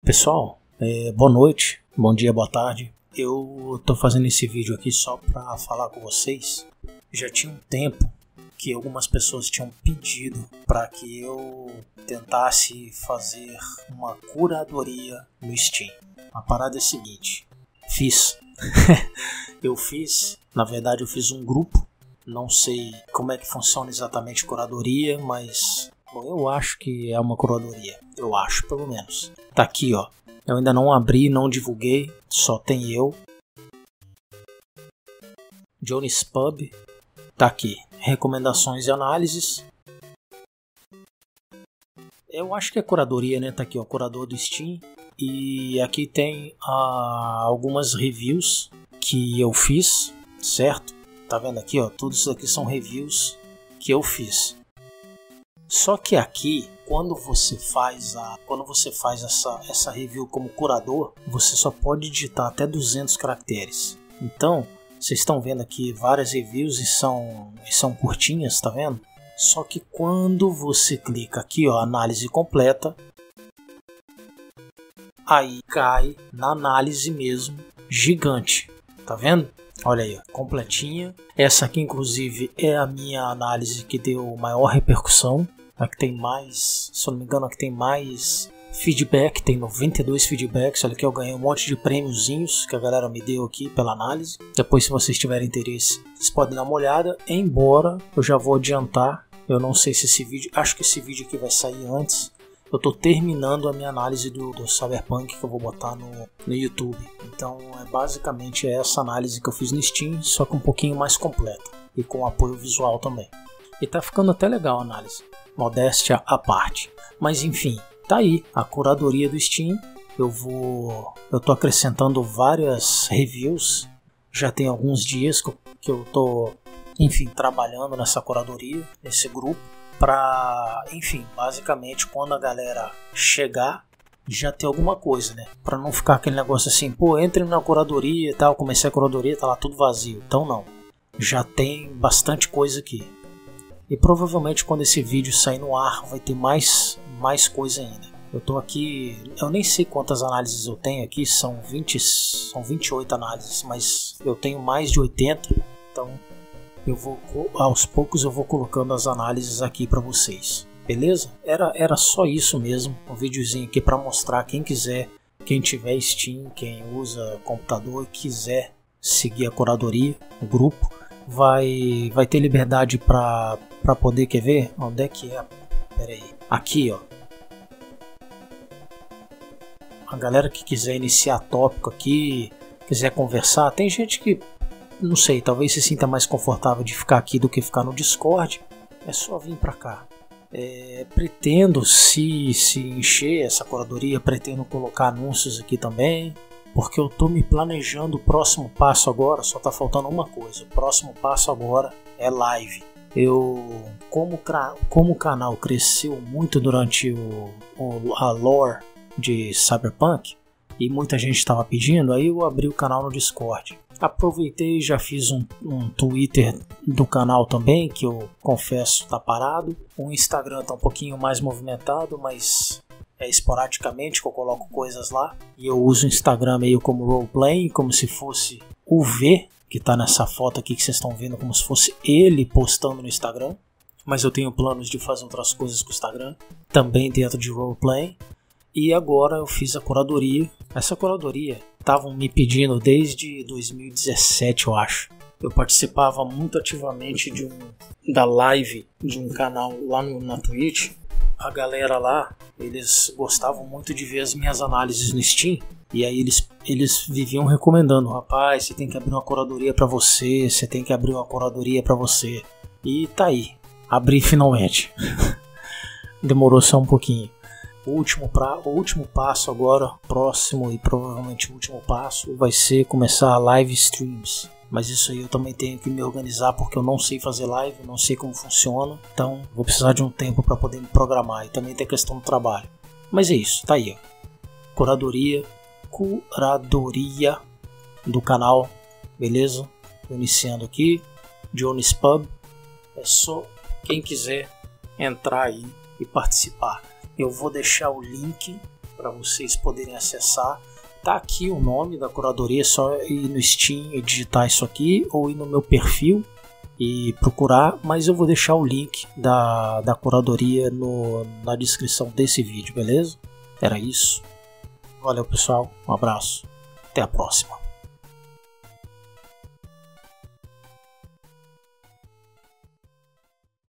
Pessoal, boa noite, bom dia, boa tarde. Eu tô fazendo esse vídeo aqui só para falar com vocês. Já tinha um tempo que algumas pessoas tinham pedido para que eu tentasse fazer uma curadoria no Steam. A parada é a seguinte, fiz. Na verdade eu fiz um grupo, não sei como é que funciona exatamente curadoria, mas bom, eu acho que é uma curadoria, eu acho pelo menos. Tá aqui ó, eu ainda não abri, não divulguei, só tem eu. Johnny's Pub, tá aqui, recomendações e análises. Eu acho que é curadoria, né? Tá aqui ó, curador do Steam. E aqui tem algumas reviews que eu fiz, certo? Tá vendo aqui ó, tudo isso aqui são reviews que eu fiz. Só que aqui, quando você faz essa review como curador, você só pode digitar até 200 caracteres. Então, vocês estão vendo aqui várias reviews e são curtinhas, tá vendo? Só que quando você clica aqui, ó, análise completa, aí cai na análise mesmo, gigante, tá vendo? Olha aí, completinha. Essa aqui inclusive é a minha análise que deu maior repercussão. Aqui tem mais, se eu não me engano, aqui tem mais feedback, tem 92 feedbacks. Olha aqui, eu ganhei um monte de prêmiozinhos que a galera me deu aqui pela análise. Depois, se vocês tiverem interesse, vocês podem dar uma olhada. Embora eu já vou adiantar, eu não sei se esse vídeo, acho que esse vídeo aqui vai sair antes. Eu tô terminando a minha análise do Cyberpunk que eu vou botar no YouTube. Então é basicamente essa análise que eu fiz no Steam, só que um pouquinho mais completa e com apoio visual também. E tá ficando até legal a análise, modéstia à parte. Mas enfim, tá aí a curadoria do Steam. Eu tô acrescentando várias reviews. Já tem alguns dias que eu tô, enfim, trabalhando nessa curadoria, nesse grupo. Pra, enfim, basicamente quando a galera chegar já ter alguma coisa, né? Pra não ficar aquele negócio assim, pô, entre na curadoria e tal, comecei a curadoria, tá lá tudo vazio. Então não, já tem bastante coisa aqui. E provavelmente quando esse vídeo sair no ar vai ter mais coisa ainda. Eu tô aqui, eu nem sei quantas análises eu tenho aqui, são 28 análises, mas eu tenho mais de 80, então aos poucos eu vou colocando as análises aqui para vocês, beleza? Era só isso mesmo, um videozinho aqui para mostrar quem quiser, quem tiver Steam, quem usa computador e quiser seguir a curadoria, o grupo, vai ter liberdade para poder, quer ver? Onde é que é? Pera aí. Aqui ó, a galera que quiser iniciar tópico aqui, quiser conversar, tem gente que não sei, talvez se sinta mais confortável de ficar aqui do que ficar no Discord, é só vir pra cá. Pretendo, se encher essa curadoria, pretendo colocar anúncios aqui também, porque eu tô me planejando o próximo passo agora, só tá faltando uma coisa, o próximo passo agora é live. Como o canal cresceu muito durante a lore de Cyberpunk, e muita gente estava pedindo, aí eu abri o canal no Discord. Aproveitei e já fiz um Twitter do canal também, que eu confesso tá parado. O Instagram tá um pouquinho mais movimentado, mas é esporadicamente que eu coloco coisas lá. E eu uso o Instagram meio como roleplay, como se fosse o V, que tá nessa foto aqui que vocês estão vendo, como se fosse ele postando no Instagram. Mas eu tenho planos de fazer outras coisas com o Instagram, também dentro de roleplay. E agora eu fiz a curadoria. Essa curadoria estavam me pedindo desde 2017, eu acho. Eu participava muito ativamente da live de um canal lá na Twitch. A galera lá, eles gostavam muito de ver as minhas análises no Steam. E aí eles viviam recomendando, rapaz, você tem que abrir uma curadoria pra você, você tem que abrir uma curadoria pra você. E tá aí, abri finalmente. Demorou só um pouquinho. O último passo agora, próximo e provavelmente o último passo, vai ser começar live streams. Mas isso aí eu também tenho que me organizar porque eu não sei fazer live, não sei como funciona. Então vou precisar de um tempo para poder me programar e também tem questão do trabalho. Mas é isso, tá aí ó. Curadoria do canal, beleza? Tô iniciando aqui, Johnny's Pub. É só quem quiser entrar aí e participar. Eu vou deixar o link para vocês poderem acessar. Tá aqui o nome da curadoria, é só ir no Steam e digitar isso aqui, ou ir no meu perfil e procurar, mas eu vou deixar o link da curadoria na descrição desse vídeo, beleza? Era isso. Valeu, pessoal, um abraço, até a próxima.